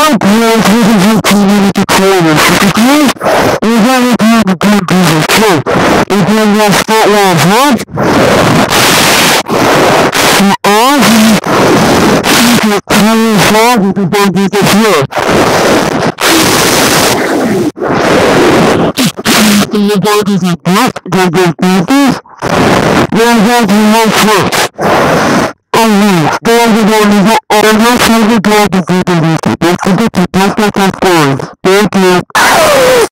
How close is your community corner? Typically, we have a group of good people too. If you want to start off hot, for us, you can come inside with the body to here. The bodies are black, they're good people. They're going to be more first. Oh, there's a one who always has a dog to do the Don't forget to take that on board. Thank you.